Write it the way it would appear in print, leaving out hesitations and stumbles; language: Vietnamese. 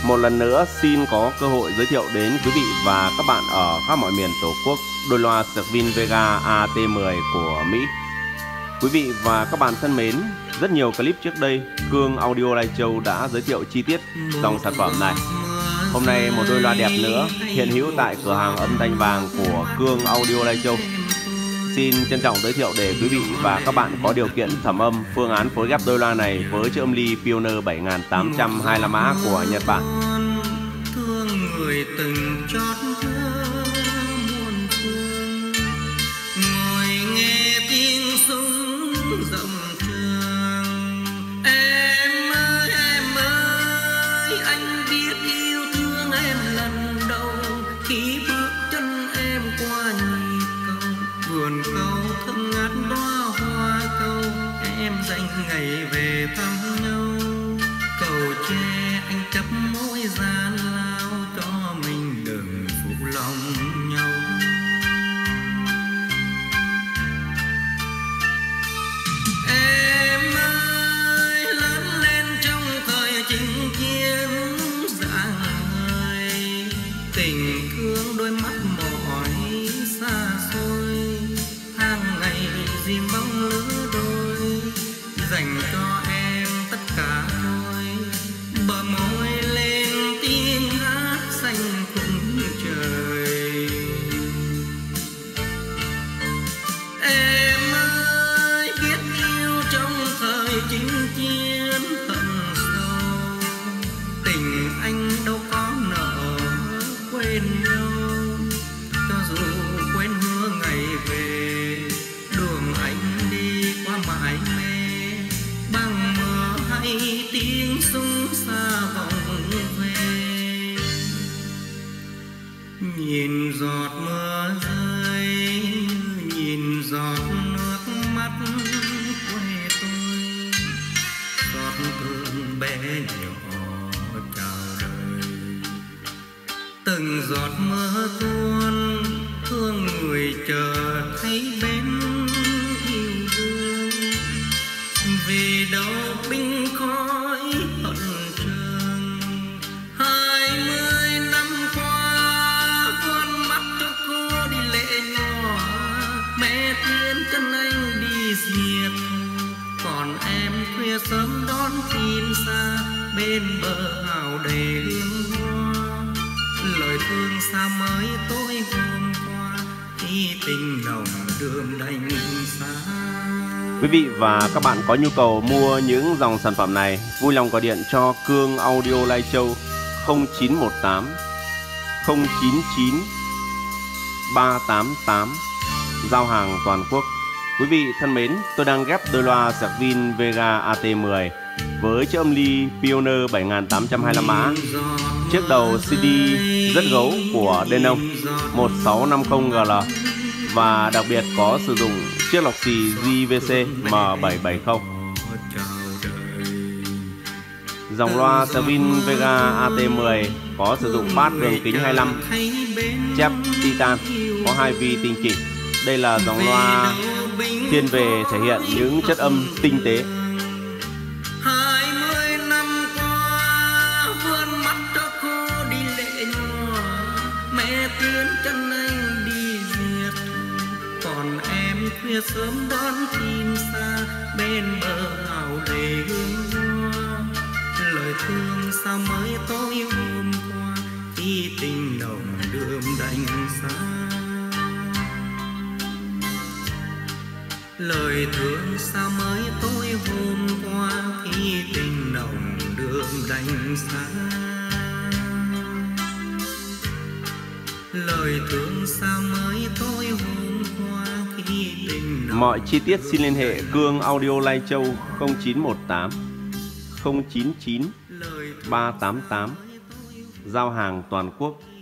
Một lần nữa xin có cơ hội giới thiệu đến quý vị và các bạn ở khắp mọi miền Tổ quốc đôi loa Svin Vega AT10 của Mỹ. Quý vị và các bạn thân mến, rất nhiều clip trước đây Cương Audio Lai Châu đã giới thiệu chi tiết dòng sản phẩm này. Hôm nay một đôi loa đẹp nữa hiện hữu tại cửa hàng âm thanh vàng của Cương Audio Lai Châu. Xin trân trọng giới thiệu để quý vị và các bạn có điều kiện thẩm âm phương án phối ghép đôi loa này với chiếc âm ly Pioneer 7825A của Nhật Bản. Thương người từng chót muôn phương, ngồi nghe tiếng súng rộng trường. Em ơi, anh biết yêu thương em lần đầu khi bước chân em qua nhịp cầu. Vườn câu thơm ngát đóa hoa câu, em dành ngày về thăm nhau. Cầu tre anh chấp môi gian lao, cho mình đừng phụ lòng nhau. Em ơi, lớn lên trong thời chinh chiến rạng ngời, tình thương đôi mắt mỏi xa xôi, hàng ngày riêng bóng lứa đôi, dành cho em tất cả thôi. Bờ môi lên tiếng hát xanh khung trời. Em ơi, biết yêu trong thời chinh chiến hận sâu, tình anh đâu có nỡ quên nhau. Cho dù quên hứa ngày về, đường anh đi qua mãi mê, bằng mưa hay tiếng súng xa vọng về. Nhìn giọt mưa rơi, nhìn giọt nước mắt quê tôi, giọt thương bé nhỏ chào đời. Từng giọt mưa tuôn, thương người chờ thấy bên yêu đương. Vì đâu binh khói hận trường, 20 năm qua vuôn mắt cho cô đi lệ nhỏ. Mẹ tiên chân anh đi diệt thù, còn em khuya sớm đón tin xa, bên bờ hào đầy hương hoa. Lời thương sao mới tối hôm qua, khi tình nồng đường đành xa. Quý vị và các bạn có nhu cầu mua những dòng sản phẩm này, vui lòng gọi điện cho Cương Audio Lai Châu 0918 099 388, giao hàng toàn quốc. Quý vị thân mến, tôi đang ghép đôi loa Svin Vega AT10 với chiếc âm ly Pioneer 7825A, chiếc đầu CD rất gấu của Denon 1650GL, và đặc biệt có sử dụng chiếc lọc xì JVC M770. Dòng loa Svin Vega AT10 có sử dụng bass đường kính 25, chép titan, có 2 vi tinh chỉnh. Đây là dòng loa thiên về thể hiện những chất âm tinh tế. 20 năm qua vươn mắt cho cô đi lệ nhỏ, mẹ tiến chân anh đi diệt thù, còn em khuya sớm đón tin xa, bên bờ hào đầy hương hoa. Lời thương sao mới tối hôm qua, khi tình nồng đường đành xa. Lời thương sao mới tối hôm qua, khi tình nồng đường đành xa. Lời thương sao mới tối hôm qua, khi tình nồng. Mọi chi tiết xin liên hệ Cương Audio Lai Châu 0918 099 388, giao hàng toàn quốc.